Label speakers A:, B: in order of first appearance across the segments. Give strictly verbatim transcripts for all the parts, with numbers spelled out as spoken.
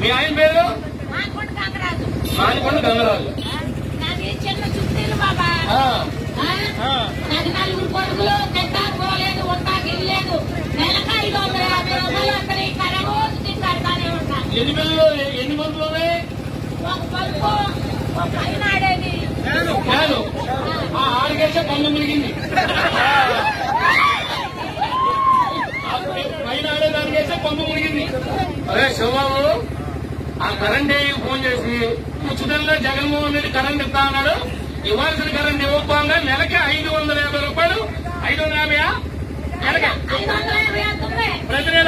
A: మీ ఆయన పేరు మానికొండ గంగరాజు.
B: చిన్న చుట్టూ బాబా నాకు నలుగురు కొడుకులు తింటాకోలేదు ఉంటాకి లేదు నెలకు ఐదు వందల యాభై రూపాయలు వస్తాయి ఇక్కడ రోజు తింటాడుతానే ఉంటా.
A: ఎన్ని పిల్లలు ఎన్ని మందులు ఉన్నాయి?
B: ఒక పలుపు ఒక పైన ఆడేది
A: కాదు ఆడికేసే పన్ను మురిగింది, పైన ఆడేదానికేసే పన్ను మురిగింది. అదే శివబాబు ఆ కరెంట్ ఫోన్ చేసి ఉచితంగా జగన్మోహన్ రెడ్డి కరెంట్ ఇస్తా అన్నాడు. ఇవ్వాల్సిన కరెంట్ ఇవ్వకపోగా నెలకి ఐదు వందల యాభై రూపాయలు ఐదు వందల యాభై నెలకి ప్రతి నెల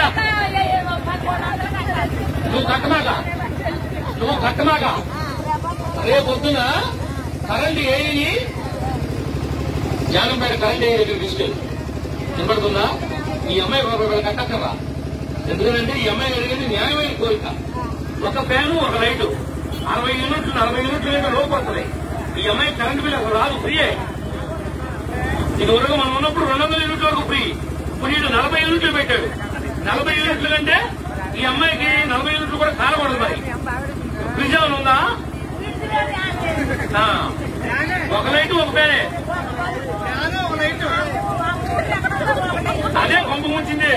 A: నువ్వు కట్టమాక నువ్వు కట్టమాక రేపు పొద్దున కరెంట్ ఏది జానంపేట కరెంట్ ఏరియా దగ్గర తీసుకెళ్ళి వినపడుతుందా? ఈ అమ్మాయి రూపాయలు కట్టక్కరా. ఎందుకంటే ఈ అమ్మాయి అడిగేది న్యాయమైన కోరిక. ఒక ఫ్యాను ఒక లైటు అరవై యూనిట్లు నలభై యూనిట్లు లేదా లోపు వస్తుంది. ఈ అమ్మాయి కరెంట్ బిల్ అసలు రాదు, ఫ్రీయే. ఇదివరకు మనం ఉన్నప్పుడు రెండు వందల యూనిట్ల వరకు ఫ్రీ. ఇప్పుడు ఇటు నలభై యూనిట్లు పెట్టాడు. నలభై యూనిట్లు కంటే ఈ అమ్మాయికి నలభై యూనిట్లు కూడా కాలకూడదు. మరి ఫ్రిడ్జ్ ఏమైనా ఉందా? ఒక లైటు ఒక ఫ్యానే, అదే పంపు ముంచింది.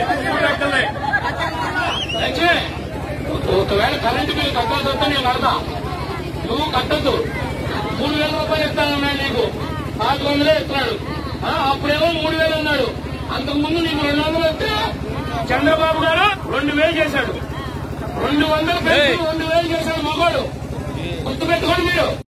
A: ఒకవేళ కరెంటు బిల్లు కట్టాల్సి వస్తే నేను కడతా, నువ్వు కట్టద్దు. మూడు వేల రూపాయలు ఇస్తానన్నాడు నీకు, నాలుగు వందలే ఇస్తున్నాడు. అప్పుడేమో మూడు వేలు అన్నాడు. అంతకుముందు నీకు రెండు వందలు వస్తే చంద్రబాబు గారు రెండు వేలు చేశాడు. రెండు వందలు పెట్టి రెండు వేలు చేశాడు మగవాడు. గుర్తుపెట్టుకోండి మీరు.